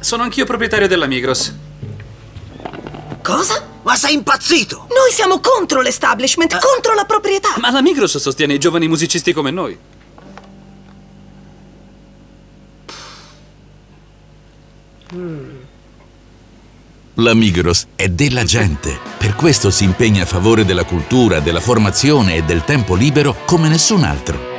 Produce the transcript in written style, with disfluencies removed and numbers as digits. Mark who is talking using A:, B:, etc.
A: Sono anch'io proprietario della Migros.
B: Cosa?
C: Ma sei impazzito?
B: Noi siamo contro l'establishment, contro la proprietà.
A: Ma la Migros sostiene i giovani musicisti come noi.
D: La Migros è della gente, per questo si impegna a favore della cultura, della formazione e del tempo libero come nessun altro.